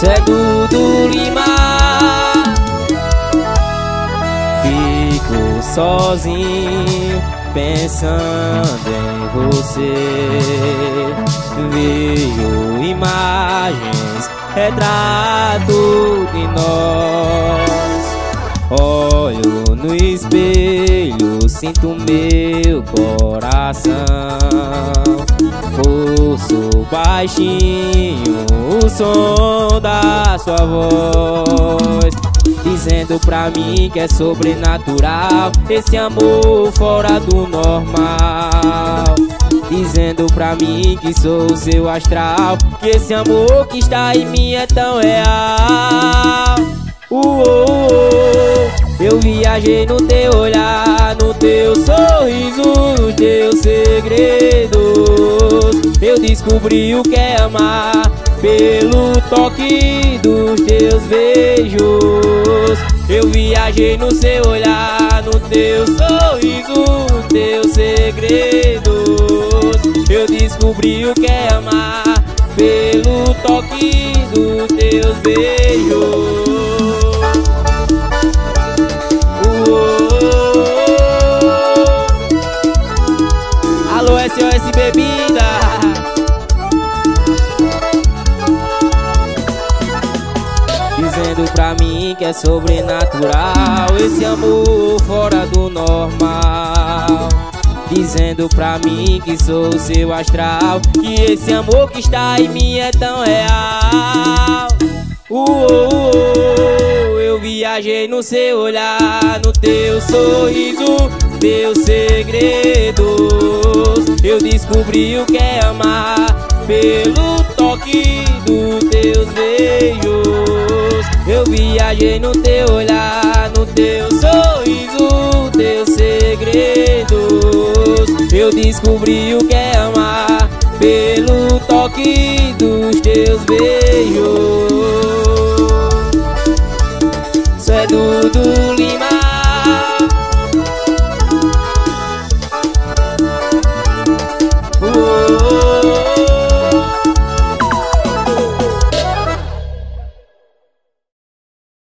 é Dudu Lima. Fico sozinho pensando em você. Vejo imagens, retrato de nós. Olho no espelho, sinto meu coração. Ouço baixinho o som da sua voz, dizendo pra mim que é sobrenatural esse amor fora do normal. Dizendo pra mim que sou o seu astral, que esse amor que está em mim é tão real. Eu viajei no teu olhar, no teu sorriso, nos teus segredos. Eu descobri o que é amar pelo toque dos teus beijos. Eu viajei no seu olhar, no teu sorriso, nos teus segredos. Eu descobri o que é amar pelo toque dos teus beijos. Alô, SOS Bebida. Dizendo pra mim que é sobrenatural esse amor fora do normal. Dizendo pra mim que sou o seu astral, que esse amor que está em mim é tão real. Eu viajei no seu olhar, no teu sorriso, teus segredos. Eu descobri o que é amar pelo toque dos teus beijos. Eu viajei no teu olhar, no teu sorriso, teus segredos. Eu descobri o que é amar pelo toque dos teus beijos. Isso é Dudu Lima.